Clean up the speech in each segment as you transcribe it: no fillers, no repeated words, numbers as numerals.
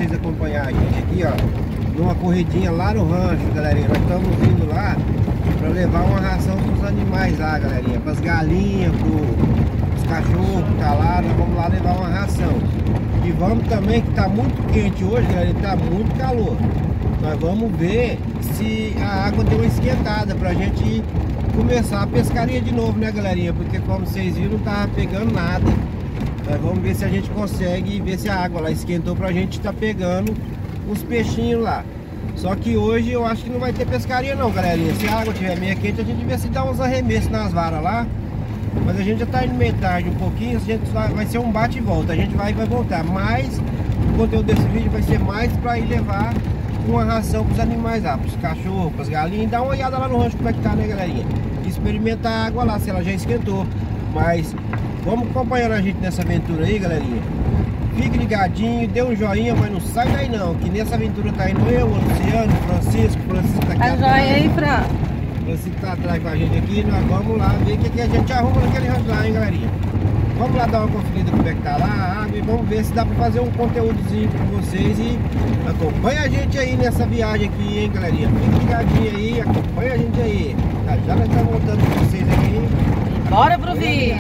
vocês acompanhar a gente aqui, ó, numa corridinha lá no rancho, galerinha. Nós estamos vindo lá para levar uma ração para os animais lá, galerinha, para as galinhas, para os cachorros que tá lá. Nós vamos lá levar uma ração. E vamos também, que tá muito quente hoje, galera, tá muito calor. Nós vamos ver se a água deu uma esquentada pra gente começar a pescaria de novo, né, galerinha? Porque como vocês viram, não tava pegando nada. Nós vamos ver se a gente consegue ver se a água lá esquentou pra gente tá pegando uns peixinhos lá. Só que hoje eu acho que não vai ter pescaria não, galerinha. Se a água estiver meio quente, a gente vê se dá uns arremessos nas varas lá. Mas a gente já tá indo meio tarde um pouquinho, a gente vai ser um bate e volta, a gente vai voltar. Mas o conteúdo desse vídeo vai ser mais para ir levar uma ração para os animais lá, para os cachorros, para as galinhas. Dá uma olhada lá no rancho como é que tá, né, galerinha? E experimentar a água lá, se ela já esquentou. Mas vamos acompanhando a gente nessa aventura aí, galerinha. Fique ligadinho, dê um joinha, mas não sai daí não, que nessa aventura tá indo eu, o Luciano, o Francisco tá aqui atrás. Joinha aí, Fran. Você que tá atrás com a gente aqui, nós vamos lá ver o que a gente arruma naquele rancho lá, hein, galerinha. Vamos lá dar uma conferida como é que tá lá a água e vamos ver se dá pra fazer um conteúdozinho com vocês. E acompanha a gente aí nessa viagem aqui, hein, galerinha. Fique ligadinho aí, acompanha a gente aí. Já nós estamos voltando com vocês aqui. Bora pro vídeo.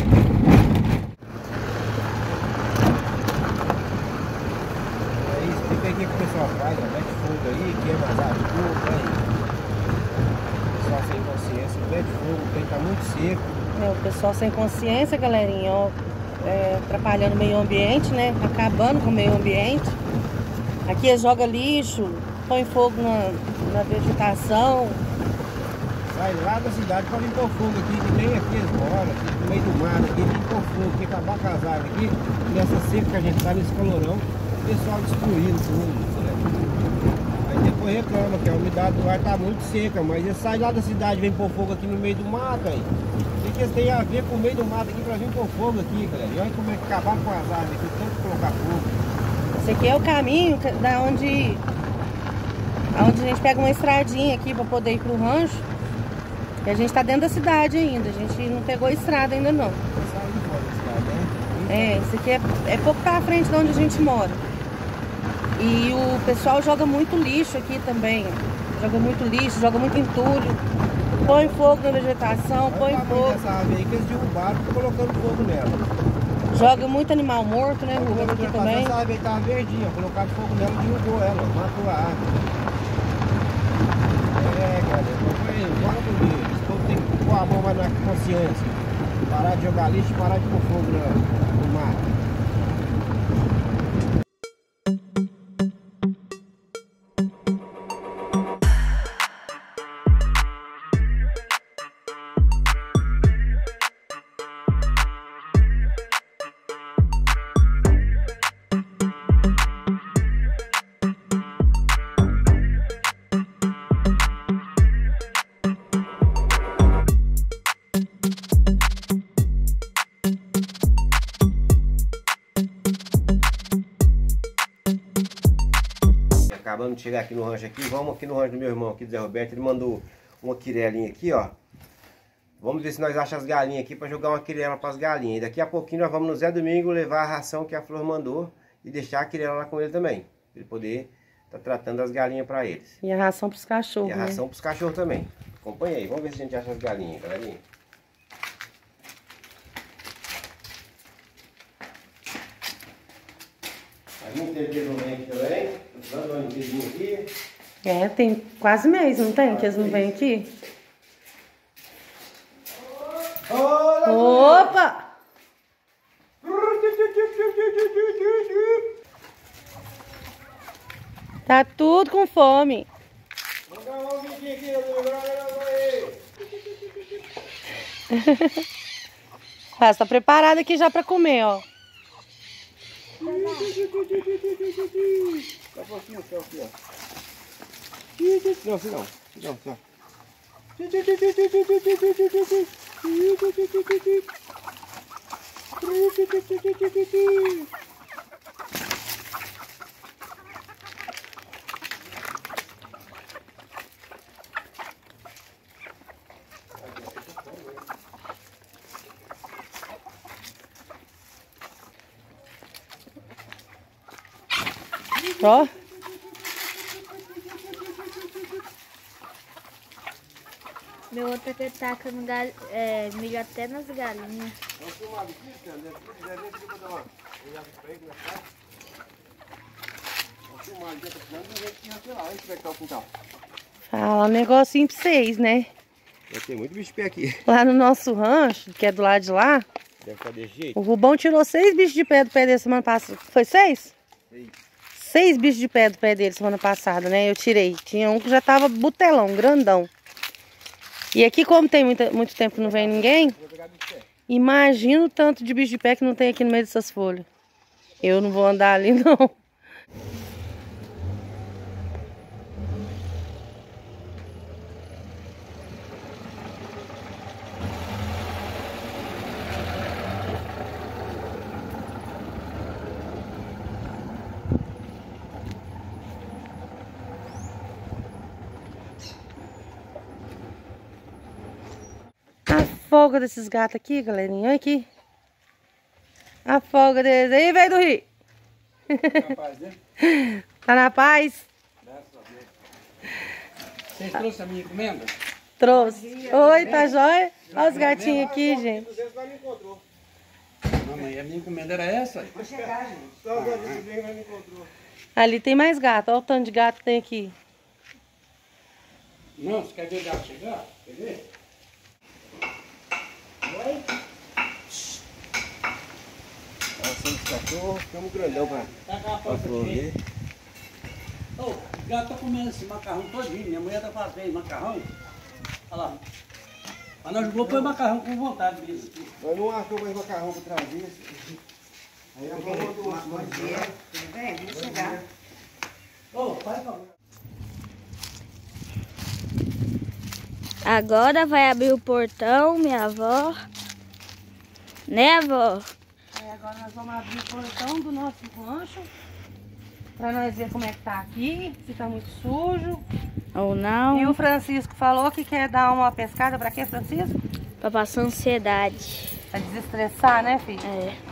É isso, fica aí o que o pessoal faz, ó, mete fogo aí, queima as árvores, aí. Sem consciência, pé de fogo, porque tá muito seco. O pessoal sem consciência, galerinha, ó, atrapalhando o meio ambiente, né? Acabando com o meio ambiente. Aqui joga lixo, põe fogo na vegetação. Sai lá da cidade para vir pôr fogo aqui, que nem aqui eles moram, aqui no meio do mar, aqui tem pôr fogo, aqui acabar com as árvores aqui, nessa seca que a gente tá nesse calorão, o pessoal destruindo tudo. Depois reclama que a umidade do ar tá muito seca, mas eles saem lá da cidade e vêm pôr fogo aqui no meio do mato aí. O que eles têm a ver com o meio do mato aqui pra vir pôr fogo aqui, galera? E olha como é que acabar com as árvores aqui, tanto que colocar fogo. Esse aqui é o caminho da onde a gente pega uma estradinha aqui pra poder ir pro rancho. E a gente tá dentro da cidade ainda, a gente não pegou a estrada ainda não. Sai de fora da cidade, né? Esse aqui é pouco pra frente de onde a gente mora. E o pessoal joga muito lixo aqui também. Joga muito lixo, joga muito entulho. Põe fogo na vegetação, põe fogo. Essa árvore aí que eles derrubaram, estão colocando fogo nela. Joga muito animal morto, né, Rubens? Aqui também. Essa árvore aí tava verdinha, colocaram fogo nela e derrubou ela, matou a árvore. Galera, bora pro vídeo. Esse povo tem que pôr a mão mais na consciência. Parar de jogar lixo e parar de pôr fogo no mato. Acabando de chegar aqui no rancho aqui, vamos aqui no rancho do meu irmão aqui, do Zé Roberto. Ele mandou uma quirelinha aqui, ó. Vamos ver se nós achamos as galinhas aqui para jogar uma quirela para as galinhas. E daqui a pouquinho nós vamos no Zé Domingo levar a ração que a Flor mandou e deixar a quirela lá com ele também, para ele poder estar tratando as galinhas para eles. E a ração para os cachorros, E a ração para os cachorros também. Acompanha aí, vamos ver se a gente acha as galinhas, galerinha. Faz muito tempo que eles não vêm aqui também. Dando uma limpidinha aqui. Tem quase mês, não tem? Que eles não vêm aqui? Opa! Tá tudo com fome. Tá preparado aqui já pra comer, ó. Só um pouquinho, só aqui, ó. Não, assim não. Não, só. Ó. Meu outro que taca no milho até nas galinhas. Fala um negocinho pra vocês, né? Tem muito bicho de pé aqui. Lá no nosso rancho, que é do lado de lá, Deve estar desse jeito. o Rubão tirou 6 bichos de pé do pé dele semana passada. Foi 6? 6 bichos de pé do pé dele semana passada, né? Eu tirei. Tinha um que já tava butelão, grandão. E aqui, como tem muito tempo que não vem ninguém, imagina o tanto de bicho de pé que não tem aqui no meio dessas folhas. Eu não vou andar ali, não. A folga desses gatos aqui, galerinha. Olha aqui. A folga deles. Aí, velho do Rio. Tá na paz? Vocês trouxeram a minha encomenda? Trouxe. Oi, tá jóia? Olha os gatinhos aqui, gente. Mamãe, a minha encomenda era essa? Ali tem mais gato. Olha o tanto de gato que tem aqui. Não, você quer ver o gato chegar? Quer ver? Oi? Nossa, esse cachorro, ficamos grandão pra ver. Ô, o gato tá comendo esse macarrão todinho. Minha mulher tá fazendo macarrão. Olha lá. Mas nós vamos pôr macarrão com vontade mesmo. Nós não achamos mais macarrão pra trazer. Aí nós vamos mandar uma dia. Tudo bem? Vamos chegar. Ô, faz favor. Agora vai abrir o portão, minha avó. Né, avó? Aí agora nós vamos abrir o portão do nosso rancho. Pra nós ver como é que tá aqui. Se tá muito sujo. Ou não. E o Francisco falou que quer dar uma pescada. Pra quê, Francisco? Pra passar ansiedade. Pra desestressar, né, filho? É.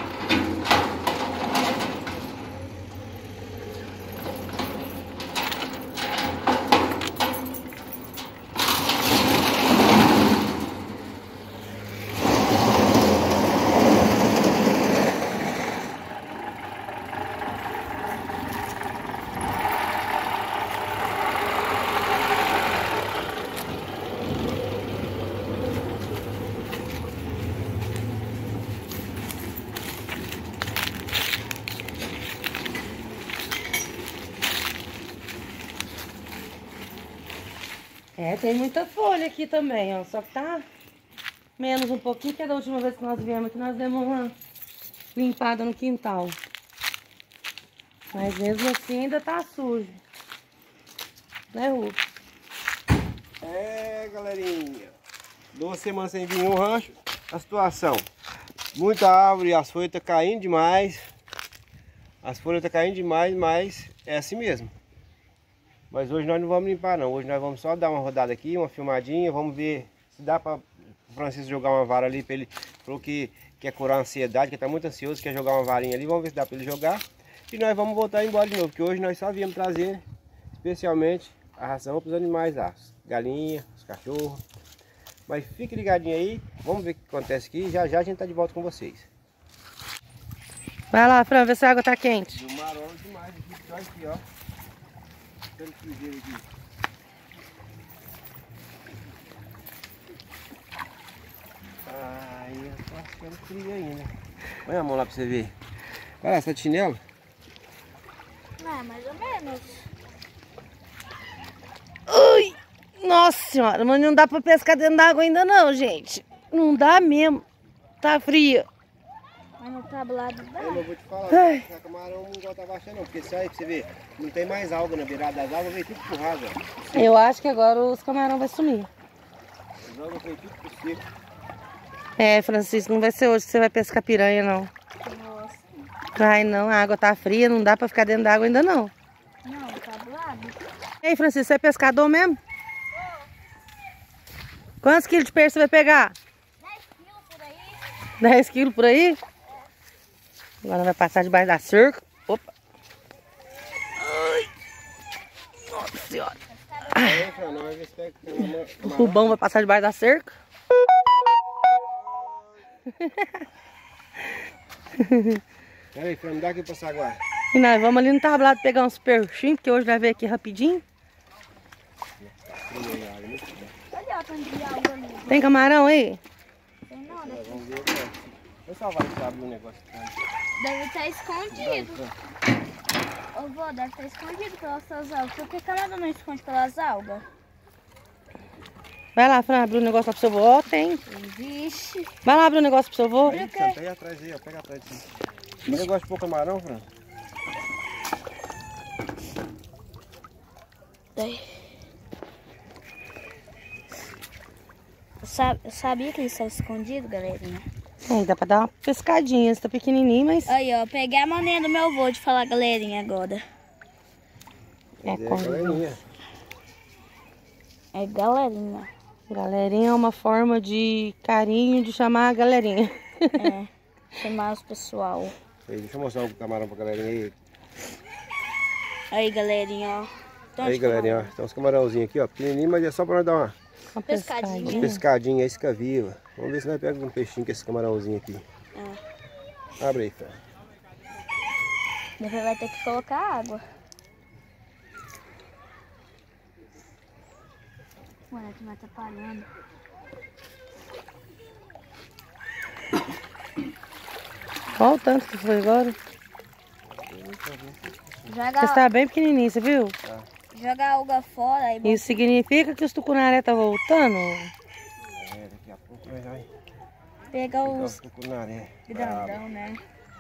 É, tem muita folha aqui também, ó. Só que tá menos um pouquinho, que da última vez que nós viemos aqui, nós demos uma limpada no quintal. Mas mesmo assim ainda tá sujo. Né, Rubens? É, galerinha. 2 semanas sem vir no rancho. A situação. Muita árvore, as folhas estão caindo demais. As folhas estão caindo demais, mas é assim mesmo. Mas hoje nós não vamos limpar não. Hoje nós vamos só dar uma rodada aqui, uma filmadinha. Vamos ver se dá para o Francisco jogar uma vara ali. Ele falou que quer curar a ansiedade, que está muito ansioso, quer jogar uma varinha ali. Vamos ver se dá para ele jogar. E nós vamos voltar embora de novo, porque hoje nós só viemos trazer especialmente a ração para os animais lá. As galinhas, os cachorros. Mas fique ligadinho aí, vamos ver o que acontece aqui. Já já a gente está de volta com vocês. Vai lá, Fran, vê se a água tá quente. Do marolo demais aqui, só aqui, ó. Tanto sujeira aqui. Ai, eu tô achando frio ainda. Põe a mão lá pra você ver. Olha lá, você tá de chinelo? Não, mais ou menos. Ui! Nossa senhora, mas não dá pra pescar dentro d'água ainda não, gente. Não dá mesmo. Tá fria. Mas no tablado dá. Eu vou te falar, Ai. essa camarão não gosta de baixar não, porque isso aí, pra você ver, não tem mais alga na beirada das águas, veio tudo pro raso, ó. Eu acho que agora os camarão vai sumir. As águas veio tudo pro seco. É, Francisco, não vai ser hoje que você vai pescar piranha, não. Nossa. Vai não, a água tá fria, não dá pra ficar dentro d'água ainda não. Não, tablado. E aí, Francisco, você é pescador mesmo? Quantos quilos de peixe você vai pegar? 10 quilos por aí. 10 quilos por aí? Agora vai passar debaixo da cerca. Opa. senhora. É, Fran, nós vamos ver se pega O Rubão vai passar debaixo da cerca. Peraí, Fran, me dá aqui pra saguar. E nós vamos ali no tablado pegar uns peixinhos, porque hoje vai ver aqui rapidinho. Cadê a tanto de água ali? Tem camarão aí? Tem não, Vamos ver, Fran. Eu só vai abrir um negócio aqui. deve estar escondido. Ô, vô, deve estar escondido pelas algas. Por que camarão não esconde pelas algas? Vai lá, Fran, abrir um negócio lá pro seu vô. Ó, tem. Vixe. Vai lá abrir um negócio pro seu vô. Aí, Fran, pega atrás aí, ó. Pega atrás disso. Você gosta de pôr camarão, Fran? Eu sabia que ele estava escondido, galerinha. Aí, dá pra dar uma pescadinha. Esse tá pequenininho, mas... Aí, ó, peguei a mania do meu vô de falar galerinha agora. É, galerinha. É galerinha. Galerinha é uma forma de carinho de chamar a galerinha. É, chamar os pessoal. Aí, deixa eu mostrar o camarão pra galerinha aí. Aí, galerinha, ó. Aí, galerinha, ó. Tem uns camarãozinhos aqui, ó. Pequenininho, mas é só pra nós dar uma Pescadinha. pescadinha, isca viva. Vamos ver se nós pegamos um peixinho com esse camarãozinho aqui. Abre aí, Fran. Depois vai ter que colocar água. Ué, que vai atrapalhando. Olha o tanto que foi agora. Joga, Esse tá bem pequenininho, você viu? joga a alga fora e Isso significa que os tucunaré tá voltando. É, daqui a pouco nós vai pega pegar os os tucunaré. grandão, né?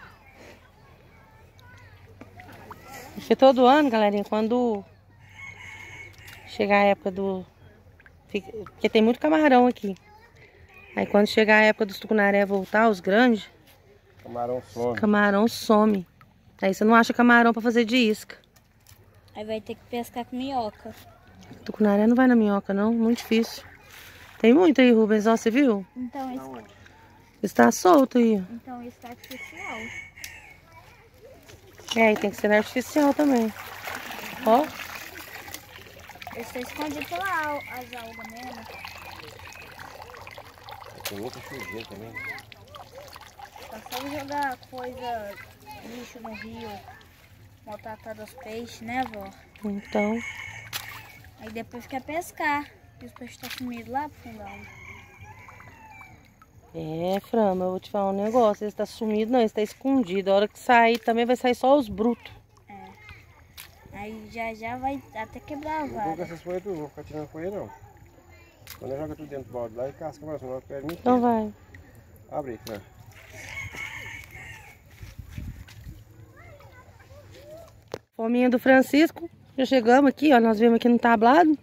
Porque todo ano, galerinha, quando chegar a época do... Porque tem muito camarão aqui. Aí quando chegar a época dos tucunaré voltar, os grandes, Camarão some. camarão some. Aí você não acha camarão pra fazer de isca. Aí vai ter que pescar com minhoca. Tucunaré não vai na minhoca, não. Muito difícil. Tem muito aí, Rubens. Ó, você viu? Então isso, Está solto aí. então isso tá artificial. É, e tem que ser artificial também. Ó. Esse tá escondido pela as algas mesmo. Tem muita chuvinha também. Tá só jogar coisa, lixo no rio, maltratar dos peixes, né, vó? Então, Aí depois quer pescar. E os peixes estão sumidos lá pro fundão. Fran, mas eu vou te falar um negócio. Ele está sumido, não, ele está escondido. A hora que sair, também vai sair só os brutos. Aí já vai até quebrar a Não vou com vara. essas folhas tudo, não vou ficar tirando folha não. Quando eu jogo tudo dentro do balde lá e casca, mas não perde muito. Então vai. Abre aí, Fran. Fominha do Francisco. Já chegamos aqui, ó. Nós viemos aqui no tablado.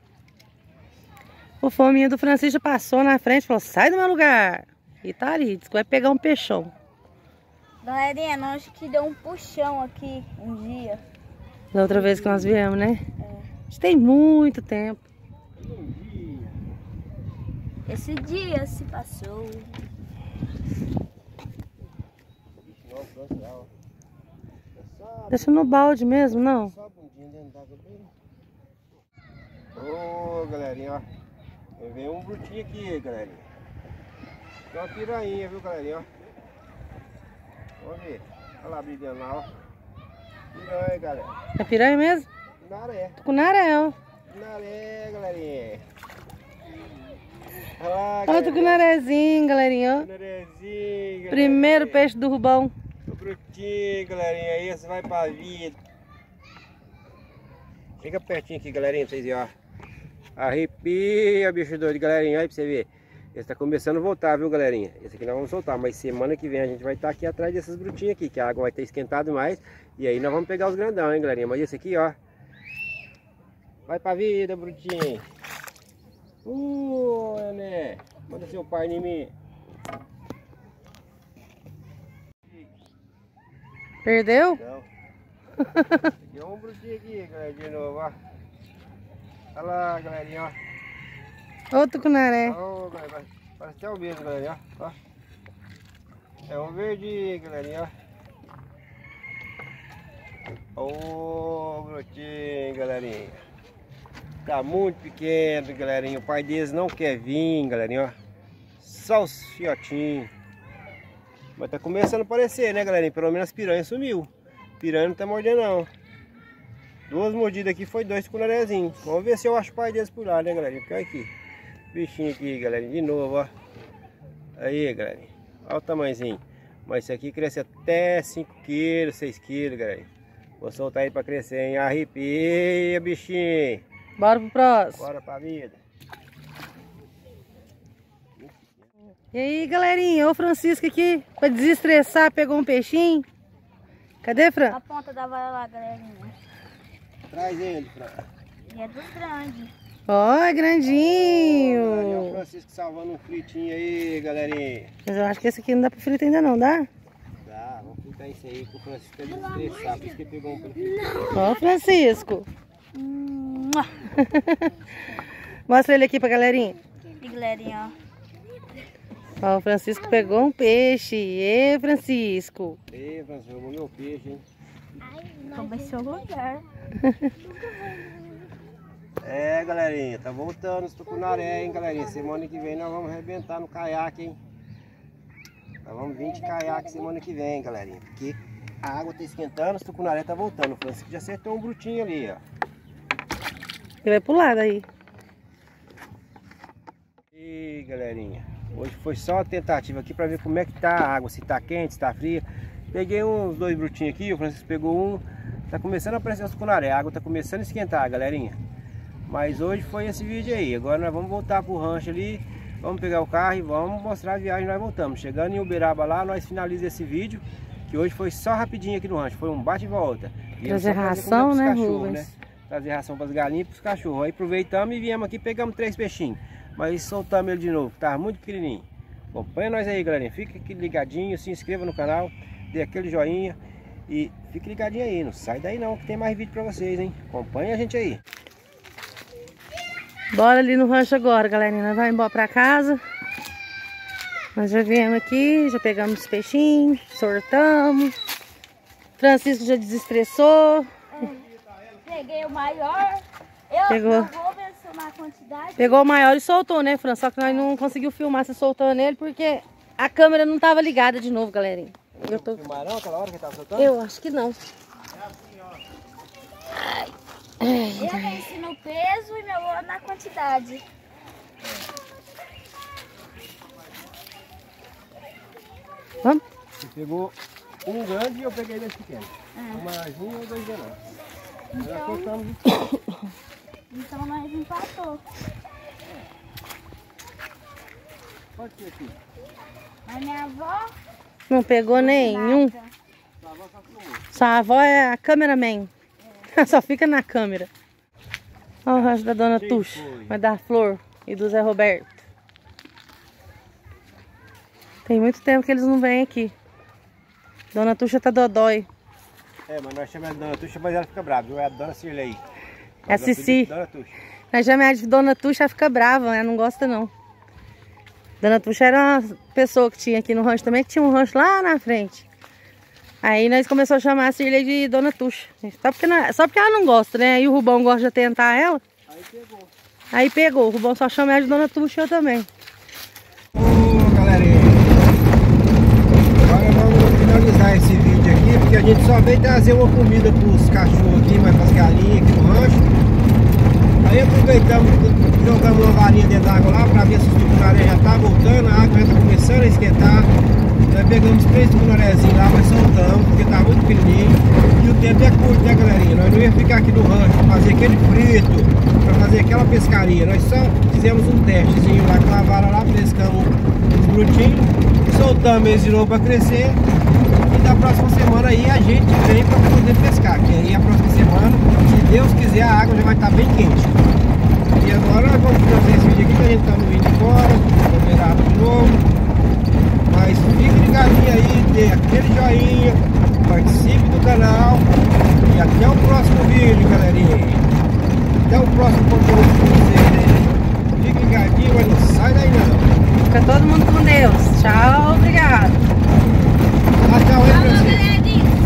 O fominha do Francisco já passou na frente e falou: sai do meu lugar. E tá ali, disse que vai pegar um peixão. Galerinha, nós que deu um puxão aqui um dia. Da outra vez que nós viemos, né? Isso tem muito tempo. Esse dia se passou. Deixa no balde mesmo, não? Só a bundinha dentro d'água bem. Ô, galerinha, ó. Veio um brutinho aqui, galerinha. Tem uma piranha, viu, galerinha, ó. Vamos ver. Olha lá, brilhando lá, ó. Piranha, galera. É piranha mesmo? Pinaré. Tucunaré, ó. Pinaré, galerinha. Olha lá, Olha o galerinha. tucunarézinho, galerinha, ó. Pinarézinho, galerinha. Primeiro peixe do Rubão. O brutinho, galerinha. Esse vai pra vida. Chega pertinho aqui, galerinha, pra vocês verem, ó. Arrepia, bicho doido, galerinha. Aí pra você ver. Esse tá começando a voltar, viu, galerinha? Esse aqui nós vamos soltar, mas semana que vem a gente vai estar aqui atrás desses brutinhos aqui, que a água vai ter esquentado mais. E aí nós vamos pegar os grandão, hein, galerinha? Mas esse aqui, ó. Vai pra vida, brutinho. Né? Manda seu pai em mim. Perdeu? Não. Aqui é um brutinho aqui, galera, de novo, ó. Olha lá, galerinha, ó. Ô tucunaré. Ó, galera, parece até o mesmo, galerinha, ó. É um verdinho, galerinha, ó. Ô, brutinho, galerinha. Tá muito pequeno, galerinha. O pai deles não quer vir, galerinha, ó. Só os fiotinhos. Mas tá começando a aparecer, né, galerinha? Pelo menos as piranhas sumiu. Piranha não tá mordendo, não. 2 mordidas aqui, foi 2 tucunarezinhos. Vamos ver se eu acho o pai deles por lá, né, galerinha? Porque olha aqui. Bichinho aqui, galerinha. De novo, ó. Aí, galerinha. Olha o tamanhozinho. Mas isso aqui cresce até 5 kg, 6 kg, galerinha. Vou soltar ele pra crescer, hein? Arrepia, bichinho. Bora pro próximo. Bora pra vida. E aí, galerinha, o Francisco aqui, pra desestressar, pegou um peixinho. Cadê, Fran? A ponta da vara lá, galerinha. Traz ele, Fran. Ele é dos grandes. Ó, é Olha o grandinho. Francisco salvando um fritinho aí, galerinha. Mas eu acho que esse aqui não dá pra frito ainda não, dá? Tá, vamos fritar isso aí pro Francisco desestressar. Por isso que ele pegou um frito. Ó, Francisco. Mostra ele aqui pra galerinha. E galerinha, Ó, o Francisco pegou um peixe. Ê, Francisco. Ei, Francisco, jogou meu peixe, hein? ó. Vai ser o lugar. É, galerinha, tá voltando os tucunaré, hein, galerinha. Semana que vem nós vamos arrebentar no caiaque, hein. Nós vamos vir de caiaque semana que vem, galerinha. Porque a água tá esquentando, os tucunaré tá voltando. O Francisco já acertou um brutinho ali, ó. Ele vai pular daí. E galerinha, hoje foi só uma tentativa aqui pra ver como é que tá a água, se tá quente, se tá fria. Peguei uns 2 brutinhos aqui, o Francisco pegou um. Tá começando a aparecer os tucunaré, a água tá começando a esquentar, galerinha. Mas hoje foi esse vídeo aí. Agora nós vamos voltar pro rancho ali. Vamos pegar o carro e vamos mostrar a viagem. Nós voltamos. Chegando em Uberaba lá, nós finalizamos esse vídeo. Que hoje foi só rapidinho aqui no rancho. Foi um bate e volta. Trazer ração, né, cachorros, Rubens? Trazer ração para as galinhas e para os cachorros. Aí aproveitamos e viemos aqui, pegamos 3 peixinhos. Mas soltamos ele de novo. Tava muito pequenininho. Acompanha nós aí, galerinha. Fica aqui ligadinho, se inscreva no canal. Dê aquele joinha. E fique ligadinho aí. Não sai daí não, que tem mais vídeo para vocês, hein? Acompanha a gente aí. Bora ali no rancho agora, galerinha. Nós vamos embora pra casa. Nós já viemos aqui, já pegamos os peixinhos, sortamos. Francisco já desestressou. Peguei o maior. Pegou. Eu vou mencionar a quantidade. Pegou o maior e soltou, né, Fran? Só que nós não conseguimos filmar você soltando ele porque a câmera não tava ligada de novo, galerinha. Eu tô... Filmaram aquela hora que tava soltando? Eu acho que não. Eu ensino o peso e meu outro na quantidade. Vamos? Você pegou um grande e eu peguei 2 pequenos. Um maiorzinho e 2 menores. Nós soltamos Então nós empatou. Pode ser aqui. Mas minha avó... Não pegou nenhum. nada. Sua avó é a cameraman. Só fica na câmera. Olha o rancho da Dona Tuxa. Vai dar Flor e do Zé Roberto. Tem muito tempo que eles não vêm aqui. Dona Tuxa tá dodói. É, mas nós chamamos de Dona Tuxa, mas ela fica brava, viu? É a Dona Cirlei. É a Cici. Dona Tuxa. Nós chamamos de Dona Tuxa, ela fica brava, ela não gosta não. Dona Tuxa era uma pessoa que tinha aqui no rancho também, que tinha um rancho lá na frente. Aí nós começamos a chamar a Cirlei de Dona Tuxa. Só porque ela não gosta, né? Aí o Rubão gosta de atentar ela. Aí pegou. O Rubão só chama ela de Dona Tuxa, eu também. Ô, galerinha. Agora vamos finalizar esse vídeo aqui, porque a gente só veio trazer uma comida para os cachorros aqui, mas para as galinhas aqui no rancho. Aí aproveitamos, jogamos uma varinha dentro d'água lá para ver se os tucunaré já tá voltando, a água já está começando a esquentar. Nós pegamos 3 tucunarézinhos lá, mas soltamos, porque tá muito pequenininho. E o tempo é curto, né, galerinha? Nós não ia ficar aqui no rancho para fazer aquele frito, para fazer aquela pescaria. Nós só fizemos um testezinho lá com a vara lá, pescamos os brutinhos e soltamos eles de novo para crescer. E da próxima semana aí a gente vem para poder pescar. Que aí a próxima semana, se Deus quiser, a água já vai estar bem quente. E agora nós vamos fazer esse vídeo aqui, que a gente tá no vídeo embora, liberado de novo. Mas fique ligadinho aí, dê aquele joinha, participe do canal e até o próximo vídeo, galerinha. Até o próximo conteúdo com vocês. Fique ligadinho, mas não sai daí não. Fica todo mundo com Deus. Tchau, obrigado. Até o resto.